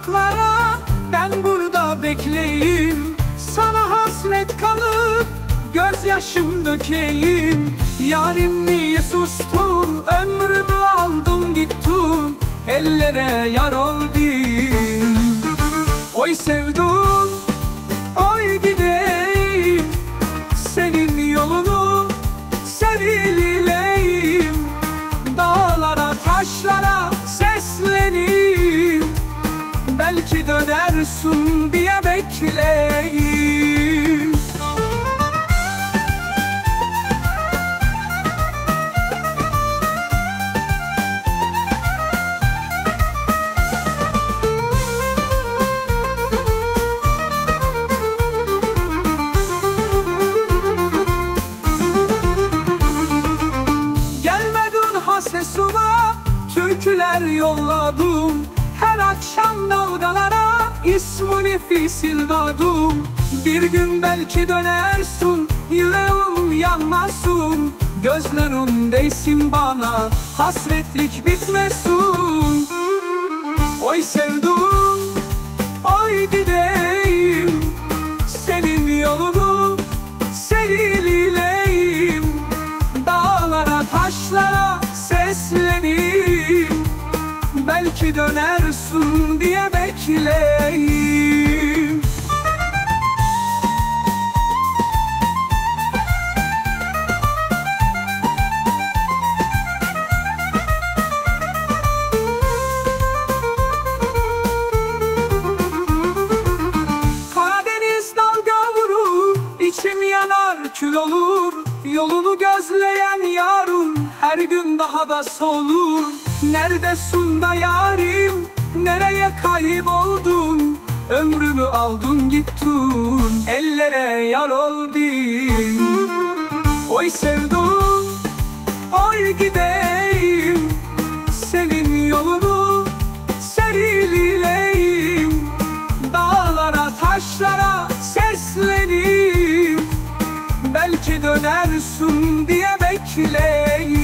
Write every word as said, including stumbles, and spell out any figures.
uzaklara, ben burada bekleyeyim. Sana hasret kalıp gözyaşım dökeyim. Yarim niye sustun, ömrümü aldın gittin, ellere yar oldum. Oy sevdum, oy gideyim, senin yolunu sevileyim. Dağlara taşlara sesleneyim, belki dönersin diye bekleyeyim. Sesuma türküler yolladım, her akşam dalgalara ismini fısıldadım. Bir gün belki dönersin, yüreğim yanmasın, gözlerin değsin bana, hasretlik bitmesin. Oy sevdum, oy gideyim, senin yolunu sevileyim. Dağlara taşlara sesleneyim, belki dönersin diye bekleyeyim. Karadeniz dalga vurur, içim yanar kül olur. Yolunu gözleyen yarın her gün daha da solur. Neredesin da yarim, nereye kayboldun? Ömrümü aldın gittin, ellere yar oldun. Oy sevdum, oy gideyim, senin yolunu sevileyim. Dağlara taşlara sesleneyim, belki dönersin diye bekleyeyim.